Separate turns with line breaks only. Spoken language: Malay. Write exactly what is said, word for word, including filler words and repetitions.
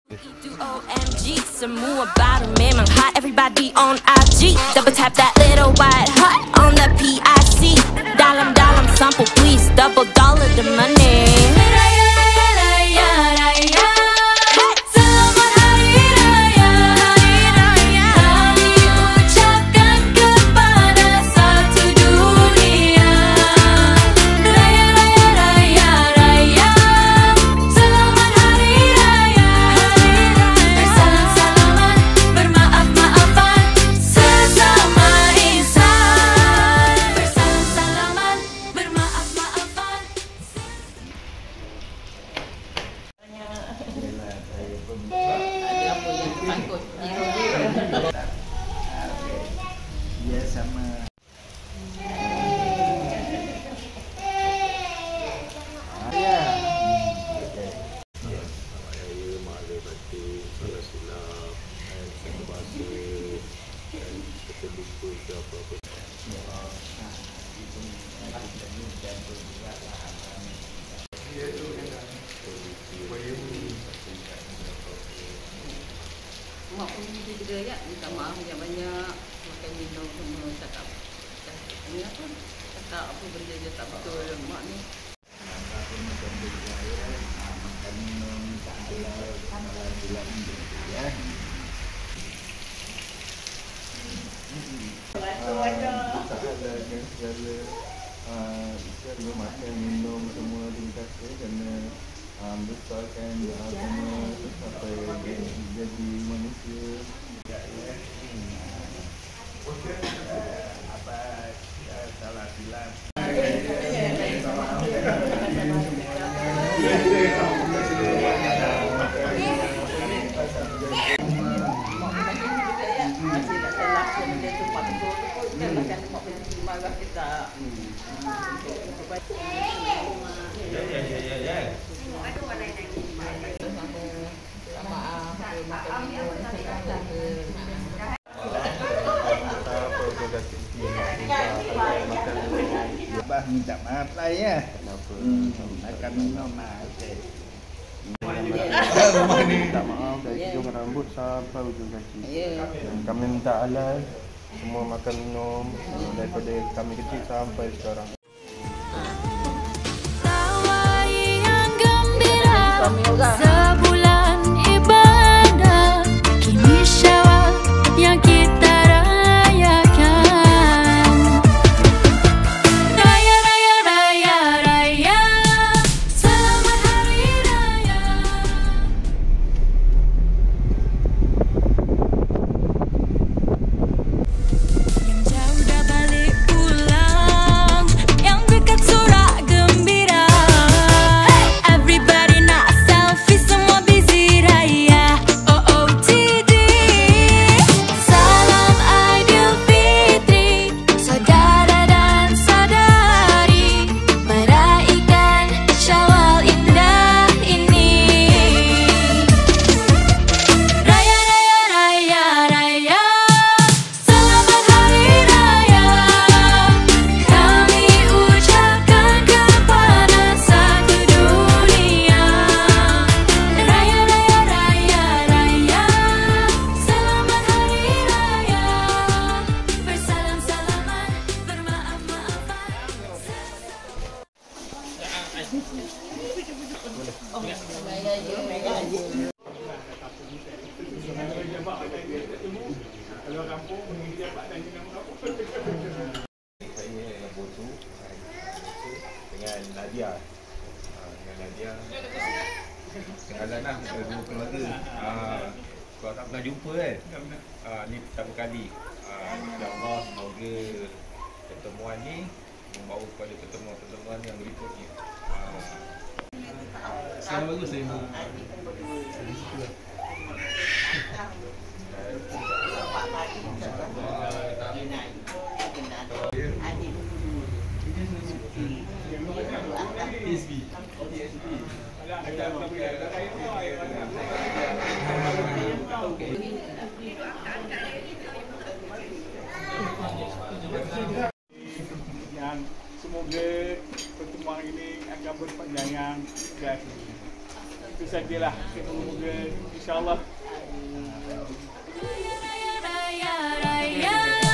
O M G, semua baru memang hot. Everybody on I G, double tap that little white heart on the P I C. Dalam-dalam sample please, double dollar the money. Raya, raya, raya, raya. Selamat Hari Raya, Hari Raya. Kami ucapkan kepada satu dunia. Raya, raya, raya, raya. Selamat Hari Raya, Hari Raya. Bersalam-salaman, bermaaf-maafan sesama insan. Bersalam-salaman, bermaaf-maafan.
Ya sama. Ya.
Saya Mahathir Batik, salah silap dan satu bahasa dan terlupa ke apa-apa.
Mak pun gitu juga ya, minta maaf banyak-banyak, makan minum semua cakap. Ini apa? Cakap apa benda je tak betul mak ni.
Makan minum tak halal, halal gula ya. Tak ada kan segala segala makan minum semua dikata kena besarkan agama sampai jadi manusia. Apa salah silap. Abah minta maaf lah ya. Hmm, makan minum lah. Okey.
Minta maaf dari hujung rambut sampai ujung kaki. Kami minta halal semua makan minum daripada kami kecil sampai sekarang.
Tawa yang gembira, sebulan ibadah, kini Syawal yang kita rayakan. Raya, raya, raya, raya. Selamat Hari Raya. Yang jauh dah balik pulang, yang dekat sorak gembira. Everybody nak selfie, semua busy raya. O O T D. Salam Aidilfitri, saudara dan saudari, meraihkan Syawal indah ini. Raya, raya, raya, raya. Selamat Hari Raya. Kami ucapkan kepada satu dunia. Raya, raya, raya, raya. Selamat Hari Raya. Bersalam-salaman, bermaaf-maafan.
Saya adalah Bosu dengan Nadia. Ah, dengan Nadia kenalan lah kita dua keluarga. Ah, kalau tak pernah jumpa kan. Ah, ni pertama kali. Ah, InsyaAllah semoga pertemuan ni membawa kepada pertemuan-pertemuan yang berikutnya. Ah. Saya bagus saya mau.
Yang semoga pertemuan ini akan berpanjangan. Terima kasih. Itu sajalah. Okay, moga-moga insya-Allah
Raya, raya, raya.